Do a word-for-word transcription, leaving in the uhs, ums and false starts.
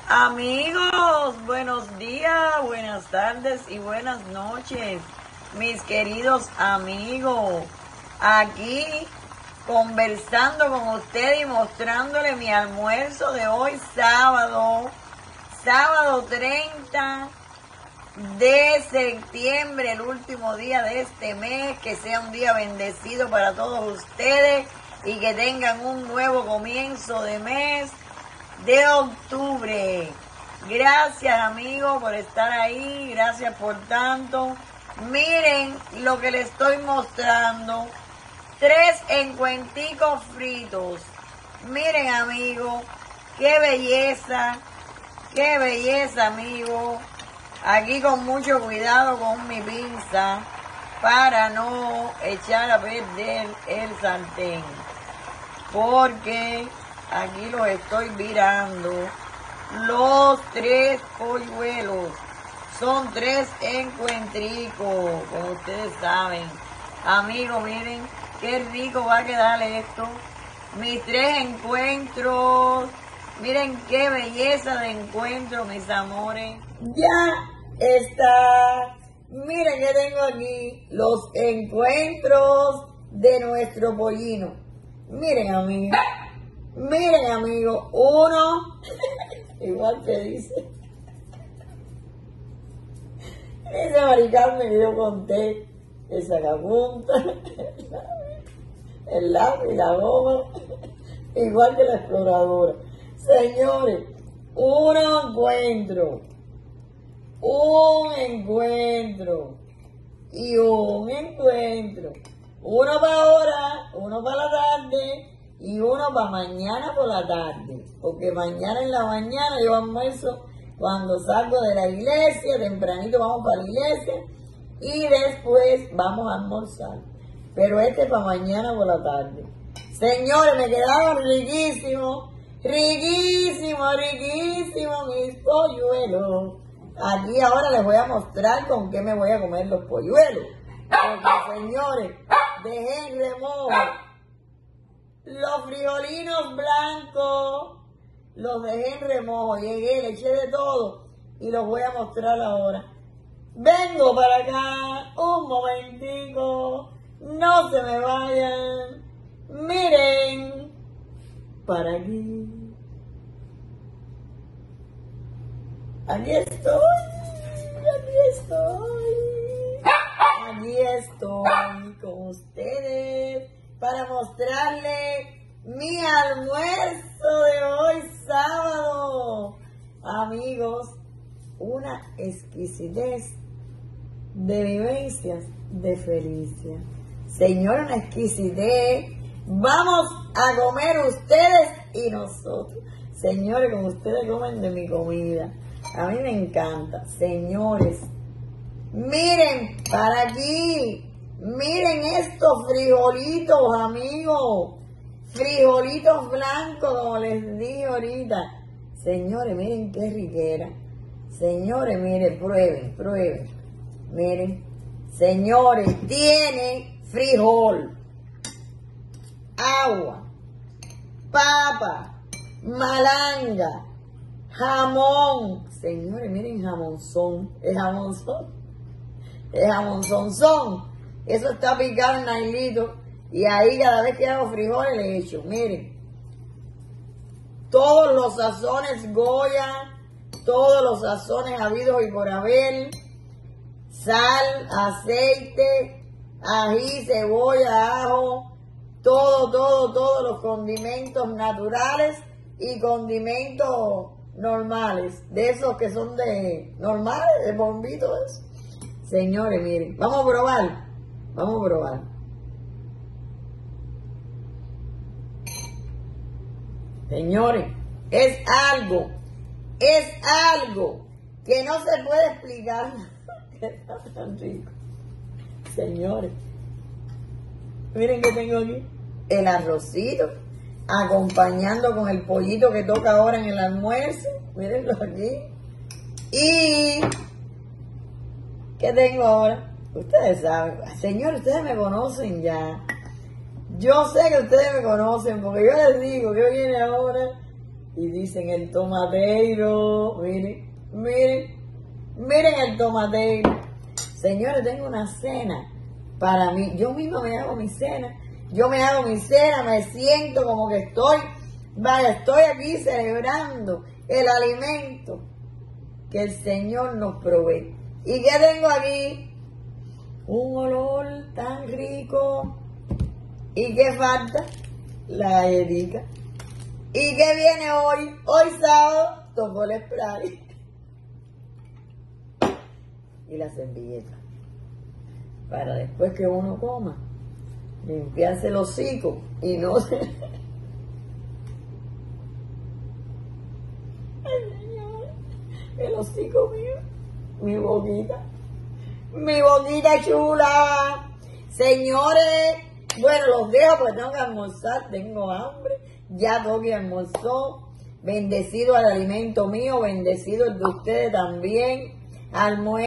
Amigos, buenos días, buenas tardes y buenas noches, mis queridos amigos. Aquí conversando con ustedes y mostrándole mi almuerzo de hoy sábado, sábado treinta de septiembre, el último día de este mes. Que sea un día bendecido para todos ustedes y que tengan un nuevo comienzo de mes de octubre. Gracias, amigos, por estar ahí, gracias por tanto. Miren lo que les estoy mostrando, tres encuenticos fritos. Miren, amigos, qué belleza, qué belleza, amigos. Aquí con mucho cuidado con mi pinza para no echar a perder el sartén, porque aquí los estoy virando. Los tres polluelos son tres encuentricos, como ustedes saben. Amigos, miren qué rico va a quedar esto. Mis tres encuentros. Miren qué belleza de encuentro, mis amores. Ya está. Miren que tengo aquí los encuentros de nuestro pollino. Miren, amigos. Miren, amigos, uno, igual que dice, ese maricarme que yo conté, el sacapunta, el lápiz, la goma, igual que la exploradora. Señores, un encuentro, un encuentro y un encuentro. Uno para ahora, uno para la tarde y uno para mañana por la tarde, porque mañana en la mañana yo almuerzo cuando salgo de la iglesia, tempranito vamos para la iglesia y después vamos a almorzar, pero este es para mañana por la tarde. Señores, me quedaron riquísimos, riquísimos, riquísimos mis polluelos. Aquí ahora les voy a mostrar con qué me voy a comer los polluelos, porque, señores, dejé en remojo los frijolinos blancos, los dejé en remojo, llegué, le eché de todo y los voy a mostrar ahora. Vengo para acá, un momentico, no se me vayan, miren, para aquí. Aquí estoy, aquí estoy, aquí estoy con ustedes para mostrarles mi almuerzo de hoy sábado. Amigos, una exquisitez de vivencias de Felicia. Señora, una exquisitez. Vamos a comer ustedes y nosotros. Señores, como ustedes comen de mi comida, a mí me encanta. Señores, miren para aquí. Miren estos frijolitos, amigos. Frijolitos blancos, como les dije ahorita. Señores, miren qué riquera. Señores, miren, prueben, prueben. Miren. Señores, tiene frijol, agua, papa, malanga, jamón. Señores, miren jamonzón. Es jamonzón. Es jamonzonzón. Eso está picado en nailito. Y ahí cada vez que hago frijoles le echo. Miren. Todos los sazones Goya. Todos los sazones habidos y por haber. Sal, aceite, ají, cebolla, ajo. Todo, todo, todos los condimentos naturales y condimentos normales. De esos que son de normales, de bombitos. Señores, miren. Vamos a probar. Vamos a probar. Señores, es algo, es algo que no se puede explicar. Está tan rico. Señores, miren que tengo aquí el arrocito, acompañando con el pollito que toca ahora en el almuerzo. Mírenlo aquí. Y ¿qué tengo ahora? Ustedes saben, señores, ustedes me conocen ya. Yo sé que ustedes me conocen porque yo les digo que viene ahora Y dicen el tomateiro, miren, miren, miren el tomateiro. Señores, tengo una cena para mí. Yo misma me hago mi cena. Yo me hago mi cena, me siento como que estoy, vaya, estoy aquí celebrando el alimento que el Señor nos provee. ¿Y qué tengo aquí? Un olor tan rico. ¿Y qué falta? La galletica. ¿Y qué viene hoy? Hoy sábado, toco el spray. Y la servilleta. Para después que uno coma, limpiarse el hocico y no se... Ay, señor, el hocico mío, mi boquita, mi boquita chula. Señores, bueno, los dejo porque tengo que almorzar, tengo hambre. Ya Toki almorzó. Bendecido el alimento mío, bendecido el de ustedes también. Almuerzo.